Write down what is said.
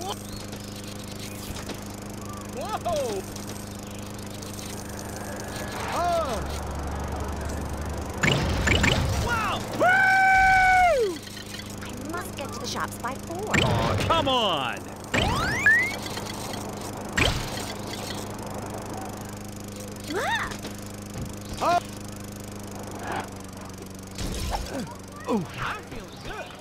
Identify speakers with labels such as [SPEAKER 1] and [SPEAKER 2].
[SPEAKER 1] Whoa! Oh! Wow! Woo!
[SPEAKER 2] I must get to the shops by 4.
[SPEAKER 1] Oh, come on!
[SPEAKER 2] Ah!
[SPEAKER 1] Oh! I'm feeling good.